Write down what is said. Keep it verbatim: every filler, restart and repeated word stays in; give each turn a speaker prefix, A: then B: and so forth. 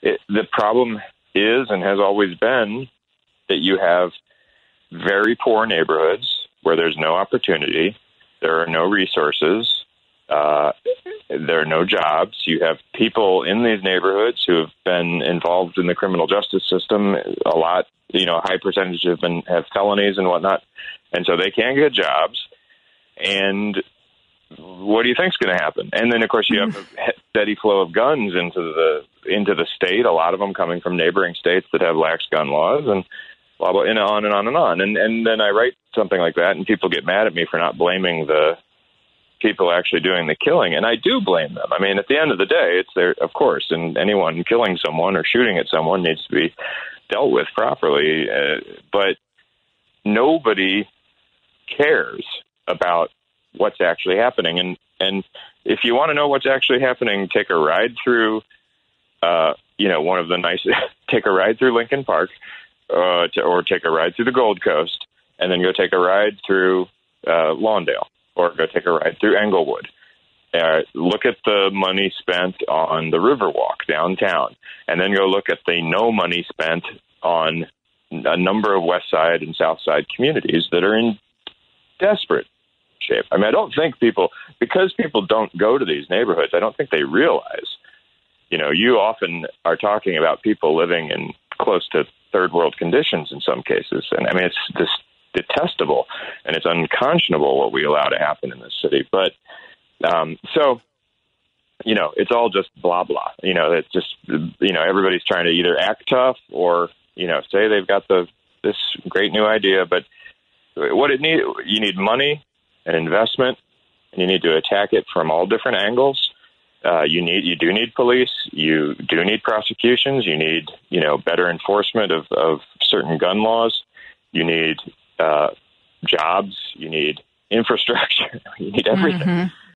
A: it, the problem is and has always been that you have very poor neighborhoods where there's no opportunity, there are no resources, uh, there are no jobs. You have people in these neighborhoods who have been involved in the criminal justice system a lot. You know, a high percentage have been have felonies and whatnot, and so they can't get jobs. And what do you think's going to happen? And then, of course, you have a steady flow of guns into the into the state. A lot of them coming from neighboring states that have lax gun laws, and blah blah, and on and on and on. And and then I write something like that, and people get mad at me for not blaming the people actually doing the killing, and I do blame them. I mean, at the end of the day, it's their, of course, and anyone killing someone or shooting at someone needs to be dealt with properly. Uh, but nobody cares about what's actually happening. And, and if you want to know what's actually happening, take a ride through, uh, you know, one of the nice, take a ride through Lincoln Park, uh, to, or take a ride through the Gold Coast, and then go take a ride through uh, Lawndale, or go take a ride through Englewood. Uh, look at the money spent on the Riverwalk downtown, and then go look at the no money spent on a number of West Side and South Side communities that are in desperate shape. I mean, I don't think people, because people don't go to these neighborhoods, I don't think they realize, you know, you often are talking about people living in close to third world conditions in some cases. And I mean, it's this detestable and it's unconscionable what we allow to happen in this city. But um, so, you know, it's all just blah, blah, you know, it's just, you know, everybody's trying to either act tough or, you know, say they've got the, this great new idea, but what it need, you need money, an investment, and you need to attack it from all different angles. Uh, you need, you do need police. You do need prosecutions. You need, you know, better enforcement of, of certain gun laws. You need uh, jobs. You need infrastructure. You need everything. Mm-hmm.